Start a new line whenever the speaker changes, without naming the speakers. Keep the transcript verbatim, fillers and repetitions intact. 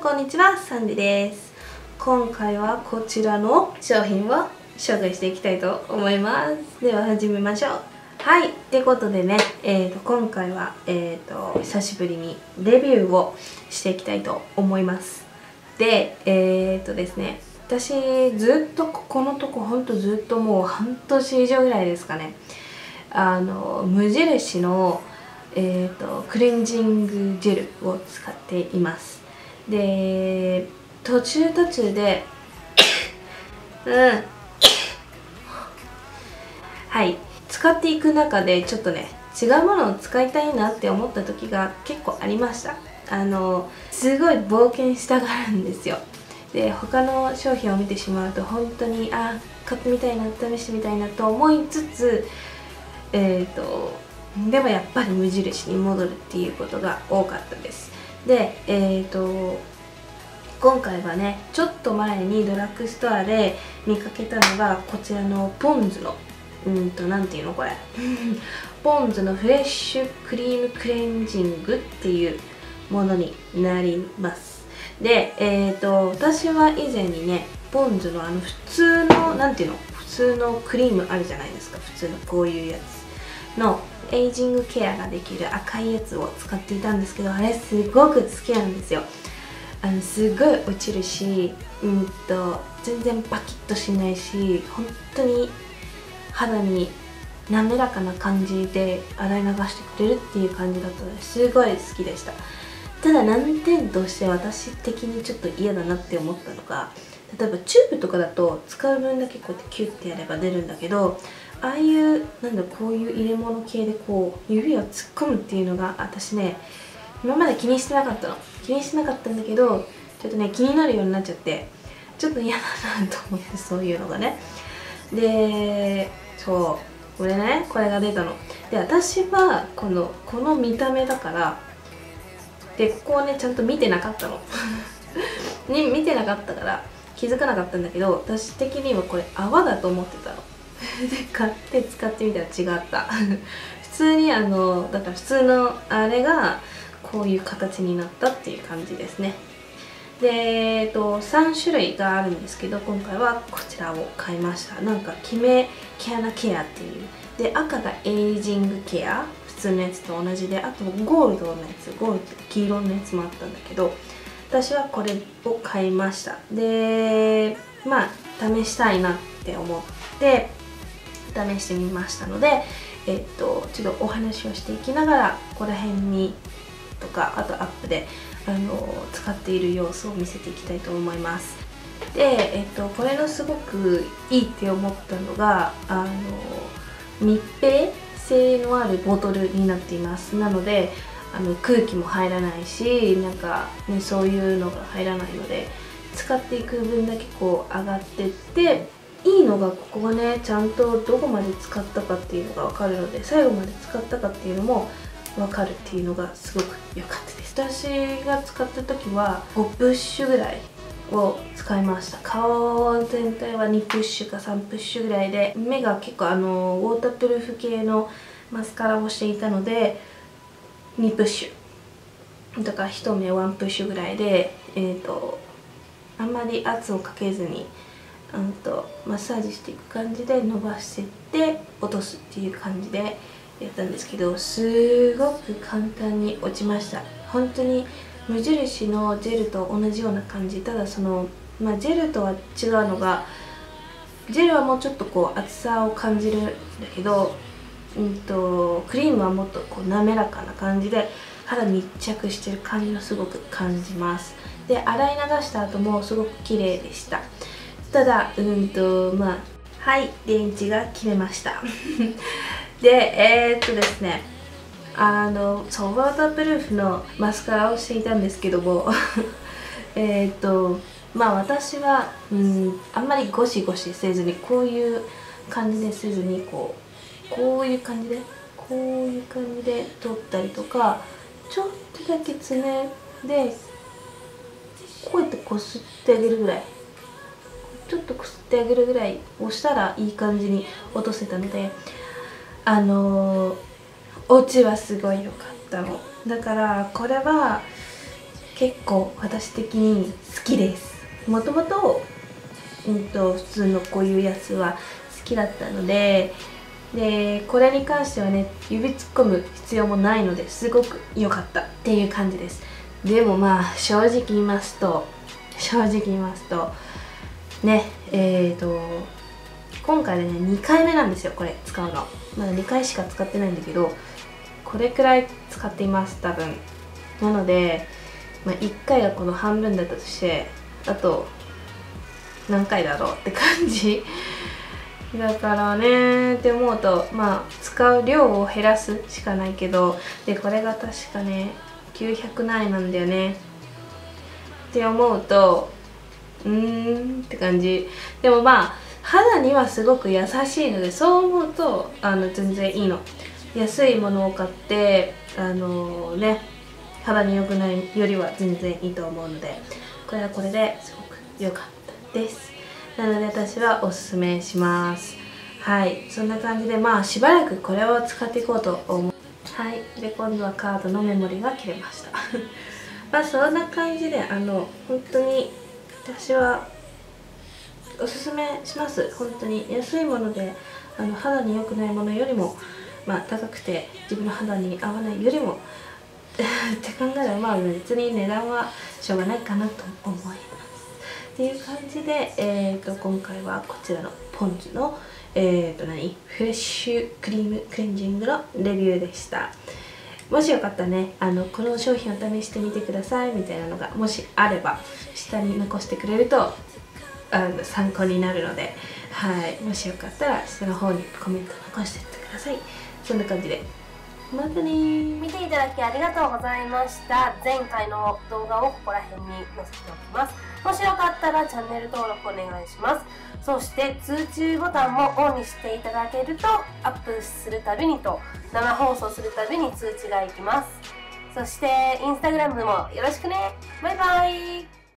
こんにちは、サンディです。今回はこちらの商品を紹介していきたいと思います。では始めましょう。はい、ってことでね、えーと今回は、えーと久しぶりにレビューをしていきたいと思います。で、えーとですね、私ずっとここのとこほんとずっともう半年以上ぐらいですかね、あの無印のえーとクレンジングジェルを使っています。で途中途中でうんはい使っていく中でちょっとね違うものを使いたいなって思った時が結構ありました。あのすごい冒険したがるんですよ。で他の商品を見てしまうと本当にあ買ってみたいな試してみたいなと思いつつえっ、ー、とでもやっぱり無印に戻るっていうことが多かったです。でえっ、ー、と今回はねちょっと前にドラッグストアで見かけたのがこちらのポンズのうんとなんていうのこれポンズのフレッシュクリームクレンジングっていうものになります。でえっ、ー、と私は以前にねポンズのあの普通のなんていうの普通のクリームあるじゃないですか。普通のこういうやつのエイジングケアができる赤いやつを使っていたんですけど、あれすごく好きなんですよ。あのすごい落ちるし、うんと全然パキッとしないし、本当に肌に滑らかな感じで洗い流してくれるっていう感じだったのですごい好きでした。ただ難点として私的にちょっと嫌だなって思ったのが、例えばチューブとかだと使う分だけこうやってキュッてやれば出るんだけど、ああいうなんだこういう入れ物系でこう指を突っ込むっていうのが私ね今まで気にしてなかったの気にしてなかったんだけどちょっとね気になるようになっちゃってちょっと嫌だなと思って、そういうのがね。でそうこれねこれが出たので、私はこのこの見た目だからでここをねちゃんと見てなかったのに見てなかったから気づかなかったんだけど、私的にはこれ泡だと思ってたので買って使ってみたら違った普通にあのだから普通のあれがこういう形になったっていう感じですね。で、えっと、さん種類があるんですけど今回はこちらを買いました。なんかキメ毛穴ケアっていうで、赤がエイジングケア普通のやつと同じで、あとゴールドのやつゴールド黄色のやつもあったんだけど私はこれを買いました。でまあ試したいなって思って試してみましたので、えっとちょっとお話をしていきながらここら辺にとかあとアップであの使っている様子を見せていきたいと思います。で、えっとこれのすごくいいって思ったのがあの密閉性のあるボトルになっています。なのであの空気も入らないしなんか、ね、そういうのが入らないので使っていく分だけこう上がってっていいのがここがねちゃんとどこまで使ったかっていうのが分かるので、最後まで使ったかっていうのも分かるっていうのがすごく良かったです。私が使った時はごプッシュぐらいを使いました。顔全体はにプッシュかさんプッシュぐらいで、目が結構あのウォータープルーフ系のマスカラをしていたのでにプッシュだから一目ワンプッシュぐらいで、えーとあんまり圧をかけずにうんとマッサージしていく感じで伸ばしてって落とすっていう感じでやったんですけど、すごく簡単に落ちました。本当に無印のジェルと同じような感じ。ただその、まあ、ジェルとは違うのがジェルはもうちょっとこう厚さを感じるんだけど、うんとクリームはもっとこう滑らかな感じで肌に密着してる感じがすごく感じます。で洗い流した後もすごく綺麗でした。ただうんとまあはい電池が切れましたでえー、っとですねあのそうウォータープルーフのマスカラをしていたんですけどもえっとまあ私はうんあんまりゴシゴシせずにこういう感じでせずにこうこういう感じでこういう感じで取ったりとか、ちょっとだけ爪でこうやってこすってあげるぐらいちょっとこすってあげるぐらい押したらいい感じに落とせたので、あのー、落ちはすごい良かったの。だからこれは結構私的に好きです。もともとうんと普通のこういうやつは好きだったので、でこれに関してはね指突っ込む必要もないのですごく良かったっていう感じです。でもまあ正直言いますと正直言いますとねえーと今回でねにかいめなんですよこれ使うの。まだにかいしか使ってないんだけどこれくらい使っています多分。なので、まあ、いっかいがこの半分だったとしてあと何回だろうって感じだからねって思うとまあ使う量を減らすしかないけど、でこれが確かねきゅうひゃくないなんだよねって思うとうーんって感じ。でもまあ肌にはすごく優しいのでそう思うとあの全然いいの。安いものを買ってあのね肌に良くないよりは全然いいと思うのでこれはこれですごく良かったです。なので私はおすすめします。はい、そんな感じでまあしばらくこれを使っていこうと思う。はい、で今度はカードのメモリが切れましたまあそんな感じであの本当に私はおすすめします。本当に安いものであの肌に良くないものよりもまあ高くて自分の肌に合わないよりもって考えればまあ別に値段はしょうがないかなと思いますっていう感じで、えー、と今回はこちらのポンズの、えー、と何フレッシュクリームクレンジングのレビューでした。もしよかったらねあのこの商品を試してみてくださいみたいなのがもしあれば下に残してくれるとあの参考になるので、はい、もしよかったら下の方にコメント残していってください。そんな感じでまたねー。見ていただきありがとうございました。前回の動画をここら辺に載せておきます。もしよかったらチャンネル登録お願いします。そして通知ボタンもオンにしていただけるとアップするたびにと生放送するたびに通知がいきます。そしてインスタグラムもよろしくね。バイバイ。